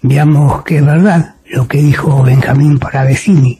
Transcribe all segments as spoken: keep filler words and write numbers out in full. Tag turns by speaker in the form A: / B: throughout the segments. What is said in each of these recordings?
A: Veamos que es verdad lo que dijo Benjamín Paravicini.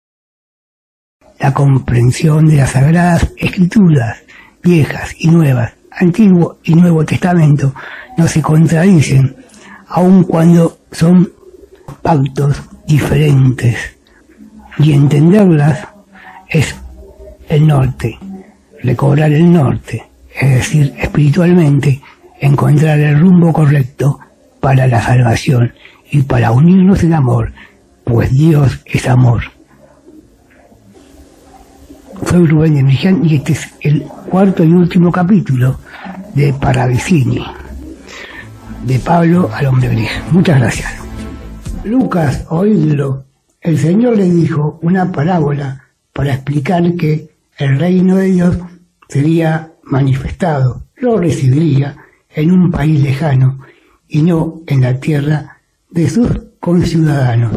A: La comprensión de las Sagradas Escrituras, viejas y nuevas, Antiguo y Nuevo Testamento, no se contradicen, aun cuando son pactos diferentes. Y entenderlas es el norte, recobrar el norte, es decir, espiritualmente, encontrar el rumbo correcto para la salvación y para unirnos en amor, pues Dios es amor. Soy Rubén de Miján y este es el cuarto y último capítulo de Paravicini, de Pablo al hombre gris. Muchas gracias. Lucas, oídlo. El Señor le dijo una parábola para explicar que el reino de Dios sería manifestado, lo recibiría en un país lejano y no en la tierra de sus conciudadanos.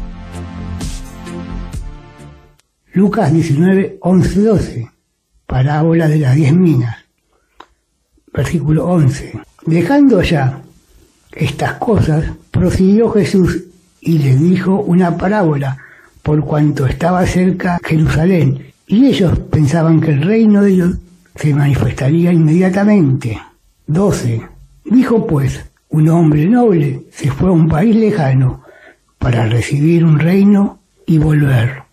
A: Lucas diecinueve, once, doce, parábola de las diez minas. Versículo once. Dejando ya estas cosas, prosiguió Jesús y les dijo una parábola, por cuanto estaba cerca Jerusalén, y ellos pensaban que el reino de Dios se manifestaría inmediatamente. doce. Dijo pues, un hombre noble se fue a un país lejano para recibir un reino y volver.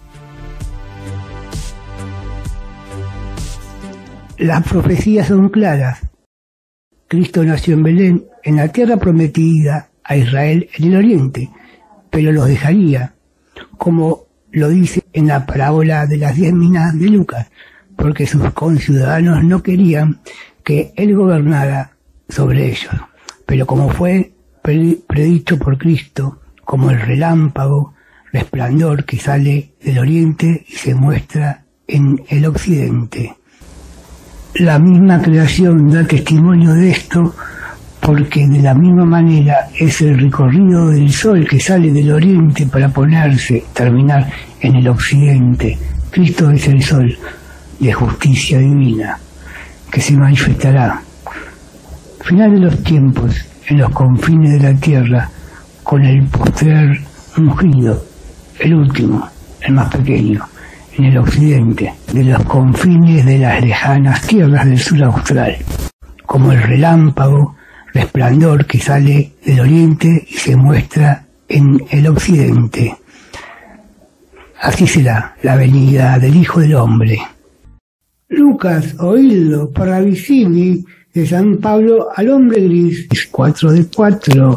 A: Las profecías son claras. Cristo nació en Belén, en la tierra prometida a Israel en el oriente, pero los dejaría, como lo dice en la parábola de las diez minas de Lucas, porque sus conciudadanos no querían que él gobernara sobre ellos. Pero como fue predicho por Cristo, como el relámpago, resplandor que sale del oriente y se muestra en el occidente. La misma creación da testimonio de esto, porque de la misma manera es el recorrido del sol que sale del oriente para ponerse, terminar en el occidente. Cristo es el sol de justicia divina, que se manifestará. Final de los tiempos, en los confines de la tierra, con el postrer ungido, el último, el más pequeño, en el occidente, de los confines de las lejanas tierras del sur austral, como el relámpago, resplandor que sale del oriente y se muestra en el occidente. Así será la venida del Hijo del Hombre. Lucas, oídlo, Paravicini, de San Pablo al hombre gris, cuatro de cuatro.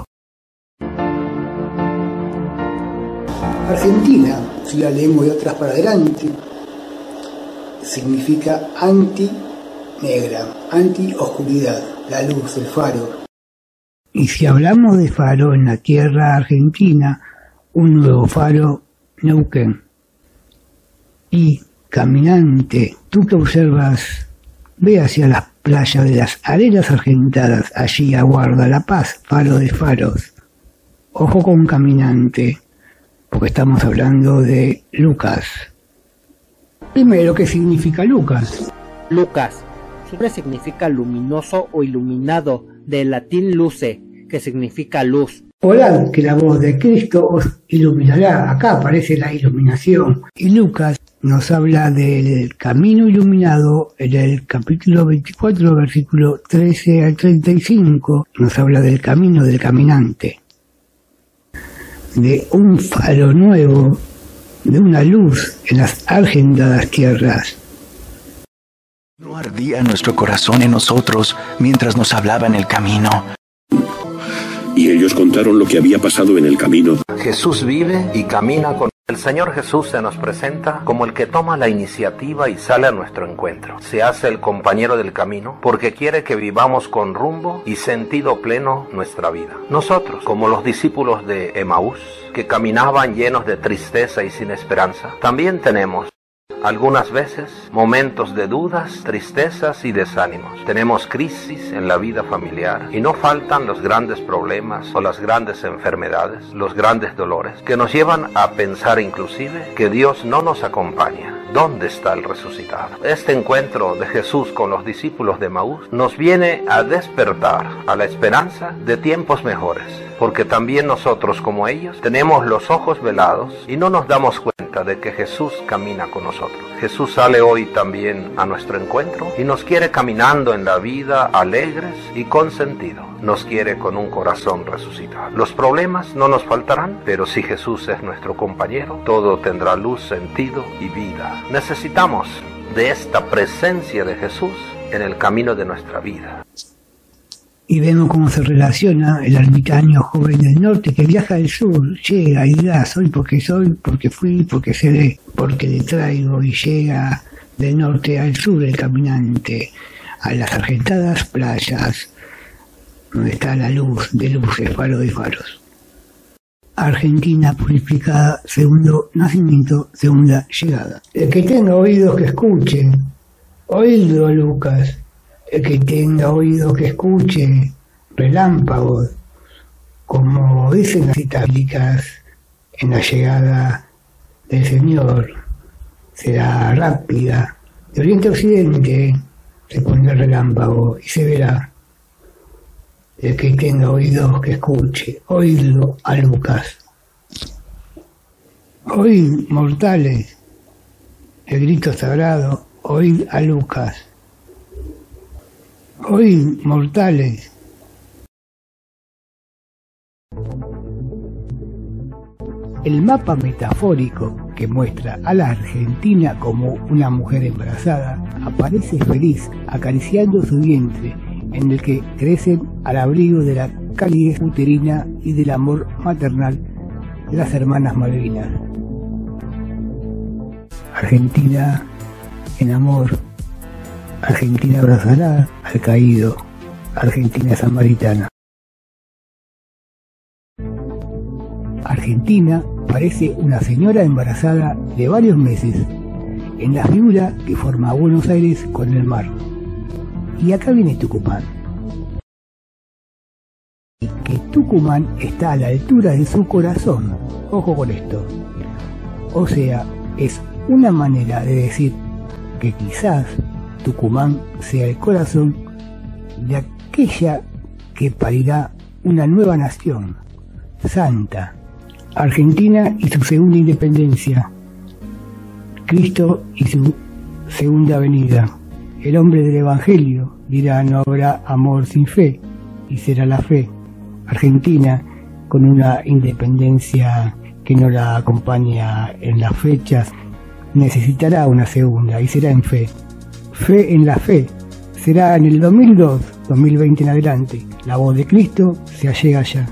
A: Argentina, si la leemos de atrás para adelante, significa anti-negra, anti-oscuridad, la luz, el faro. Y si hablamos de faro en la tierra argentina, un nuevo faro, Neuquén. Y caminante, tú que observas, ve hacia las playas de las arenas argentadas, allí aguarda la paz, faro de faros. Ojo con caminante, porque estamos hablando de Lucas. Primero, ¿qué significa Lucas?
B: Lucas siempre significa luminoso o iluminado, del latín luce, que significa luz.
A: Orad que la voz de Cristo os iluminará. Acá aparece la iluminación. Y Lucas nos habla del camino iluminado en el capítulo veinticuatro, versículo trece al treinta y cinco. Nos habla del camino del caminante, de un faro nuevo, de una luz en las argentadas tierras.
C: ¿No ardía nuestro corazón en nosotros mientras nos hablaba en el camino?
D: Y ellos contaron lo que había pasado en el camino.
E: Jesús vive y camina con... El Señor Jesús se nos presenta como el que toma la iniciativa y sale a nuestro encuentro. Se hace el compañero del camino porque quiere que vivamos con rumbo y sentido pleno nuestra vida. Nosotros, como los discípulos de Emaús, que caminaban llenos de tristeza y sin esperanza, también tenemos algunas veces momentos de dudas, tristezas y desánimos. Tenemos crisis en la vida familiar y no faltan los grandes problemas o las grandes enfermedades, los grandes dolores que nos llevan a pensar inclusive que Dios no nos acompaña. ¿dónde está el resucitado? Este encuentro de Jesús con los discípulos de Maús nos viene a despertar a la esperanza de tiempos mejores, porque también nosotros, como ellos, tenemos los ojos velados y no nos damos cuenta de que Jesús camina con nosotros. Jesús sale hoy también a nuestro encuentro y nos quiere caminando en la vida alegres y con sentido. Nos quiere con un corazón resucitado. Los problemas no nos faltarán, pero si Jesús es nuestro compañero, todo tendrá luz, sentido y vida. Necesitamos de esta presencia de Jesús en el camino de nuestra vida.
A: Y vemos cómo se relaciona el ermitaño joven del norte que viaja al sur, llega y da, soy porque soy, porque fui, porque seré, porque le traigo, y llega del norte al sur el caminante, a las argentadas playas, donde está la luz de luces, faros y faros. Argentina purificada, segundo nacimiento, segunda llegada. El que tenga oídos que escuche, oído Lucas. El que tenga oídos que escuche, relámpagos, como dicen las citas bíblicas, en la llegada del Señor, será rápida. De oriente a occidente se pondrá el relámpago y se verá. El que tenga oídos que escuche, oídlo a Lucas. Oíd, mortales, el grito sagrado, oíd a Lucas. Oíd, mortales. El mapa metafórico que muestra a la Argentina como una mujer embarazada aparece feliz acariciando su vientre, en el que crecen al abrigo de la calidez uterina y del amor maternal de las hermanas Malvinas. Argentina en amor. Argentina abrazará al caído, Argentina samaritana. Argentina parece una señora embarazada de varios meses, en la figura que forma Buenos Aires con el mar. Y acá viene Tucumán. Y que Tucumán está a la altura de su corazón, ojo con esto. O sea, es una manera de decir que quizás Tucumán sea el corazón de aquella que parirá una nueva nación, santa. Argentina y su segunda independencia, Cristo y su segunda venida. El hombre del Evangelio dirá: no habrá amor sin fe, y será la fe. Argentina, con una independencia que no la acompaña en las fechas, necesitará una segunda, y será en fe. Fe en la fe. Será en el dos mil dos, dos mil veinte en adelante. La voz de Cristo se allega allá.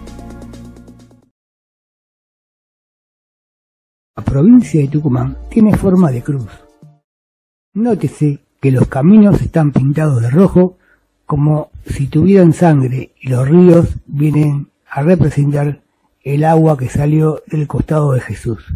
A: La provincia de Tucumán tiene forma de cruz. Nótese que los caminos están pintados de rojo, como si tuvieran sangre, y los ríos vienen a representar el agua que salió del costado de Jesús.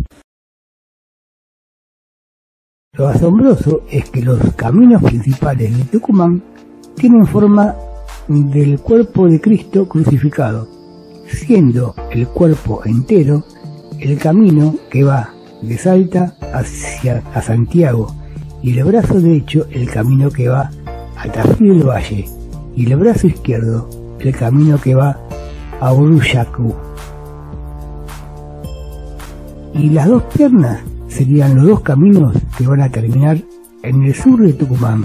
A: Lo asombroso es que los caminos principales de Tucumán tienen forma del cuerpo de Cristo crucificado, siendo el cuerpo entero el camino que va de Salta hacia a Santiago, y el brazo derecho el camino que va a Tafí del Valle, y el brazo izquierdo el camino que va a Uruyacu. Y las dos piernas serían los dos caminos que van a terminar en el sur de Tucumán.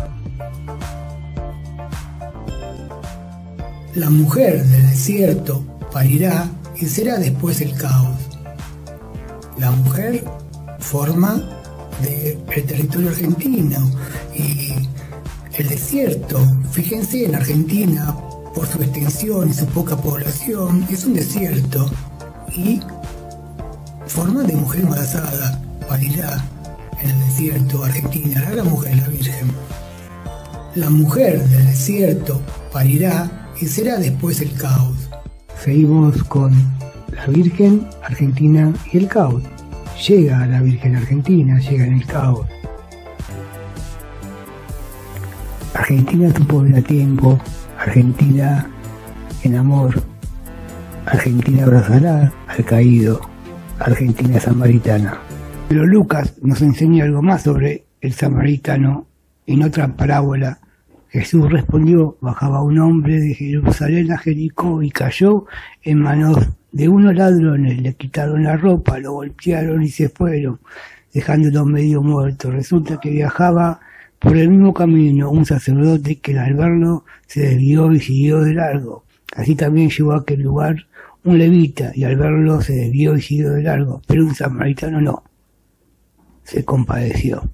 A: La mujer del desierto parirá y será después el caos. La mujer forma del territorio argentino y el desierto, fíjense en Argentina, por su extensión y su poca población, es un desierto, y forma de mujer embarazada. Parirá en el desierto Argentina, la gran mujer, la Virgen. La mujer del desierto parirá y será después el caos. Seguimos con la Virgen Argentina y el caos. Llega la Virgen Argentina, llega en el caos. Argentina supo ver a tiempo, Argentina en amor, Argentina abrazará al caído, Argentina samaritana. Pero Lucas nos enseña algo más sobre el samaritano. En otra parábola, Jesús respondió: bajaba un hombre de Jerusalén a Jericó y cayó en manos de unos ladrones, le quitaron la ropa, lo golpearon y se fueron, dejándolo medio muerto. Resulta que viajaba por el mismo camino un sacerdote que al verlo se desvió y siguió de largo. Así también llegó a aquel lugar un levita y al verlo se desvió y siguió de largo, pero un samaritano no. Se compadeció.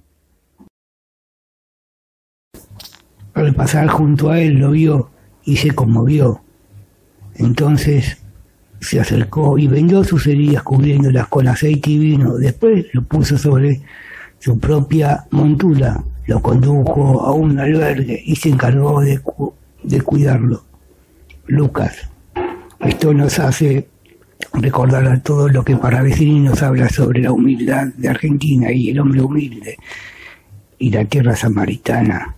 A: Al pasar junto a él lo vio y se conmovió. Entonces se acercó y vendó sus heridas cubriéndolas con aceite y vino. Después lo puso sobre su propia montura, lo condujo a un albergue y se encargó de, cu de cuidarlo. Lucas. Esto nos hace recordar a todo lo que Paravicini nos habla sobre la humildad de Argentina y el hombre humilde y la tierra samaritana.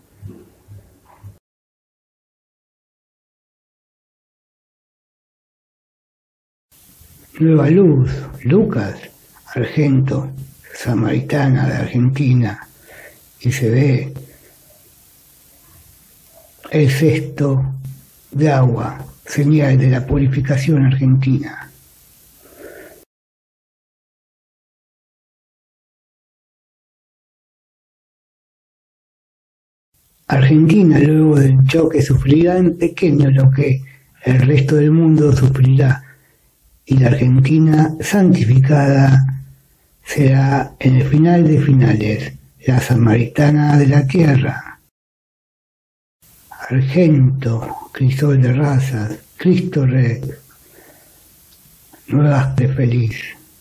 A: Nueva Luz, Lucas, Argento, samaritana de Argentina, y se ve el cesto de agua, señal de la purificación argentina. Argentina, luego del choque, sufrirá en pequeño lo que el resto del mundo sufrirá, y la Argentina santificada será en el final de finales, la samaritana de la tierra. Argento, crisol de razas, Cristo Rey, nuevas de feliz.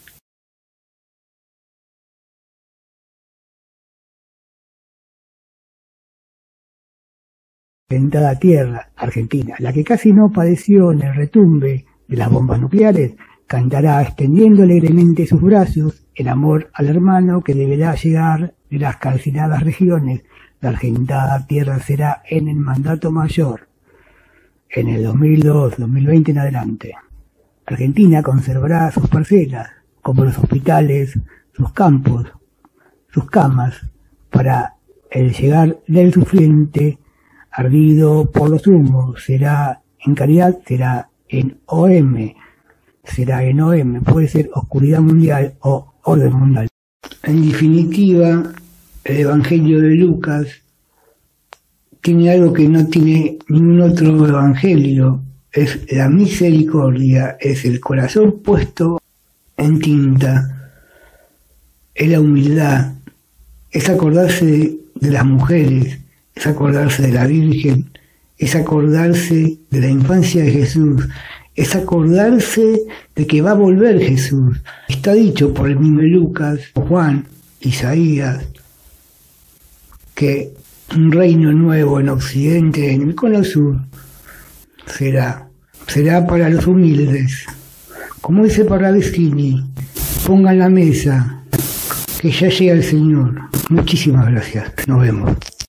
A: Sentada tierra, Argentina, la que casi no padeció en el retumbe de las bombas nucleares, cantará extendiendo alegremente sus brazos en amor al hermano que deberá llegar de las calcinadas regiones. La argentada tierra será en el mandato mayor, en el dos mil dos, dos mil veinte en adelante. Argentina conservará sus parcelas, como los hospitales, sus campos, sus camas, para el llegar del sufriente ardido por los humos. Será en caridad, será en O M, será en O M, puede ser oscuridad mundial o orden mundial. En definitiva, el Evangelio de Lucas tiene algo que no tiene ningún otro evangelio, es la misericordia, es el corazón puesto en tinta, es la humildad, es acordarse de, de las mujeres, es acordarse de la Virgen, es acordarse de la infancia de Jesús, es acordarse de que va a volver Jesús. Está dicho por el mismo Lucas, Juan, Isaías, que un reino nuevo en Occidente, en el Cono Sur, será, será para los humildes. Como dice Paravicini, pongan la mesa, que ya llega el Señor. Muchísimas gracias, nos vemos.